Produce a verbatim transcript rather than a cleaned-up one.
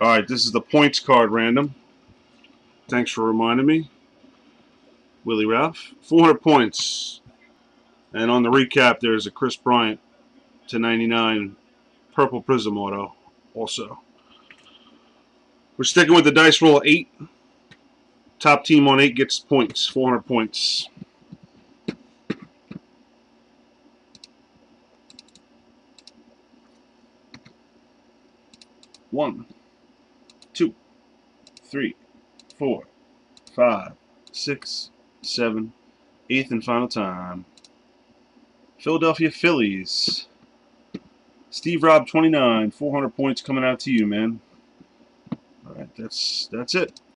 Alright, this is the points card random. Thanks for reminding me. Willie Ralph. four hundred points. And on the recap, there's a Chris Bryant to ninety-nine purple Prizm auto also. We're sticking with the dice roll eight. Top team on eight gets points. four hundred points. One, two, three, four, five, six, seven, eighth and final time. Philadelphia Phillies. Steve Robb twenty-nine, four hundred points coming out to you, man. All right, that's that's it.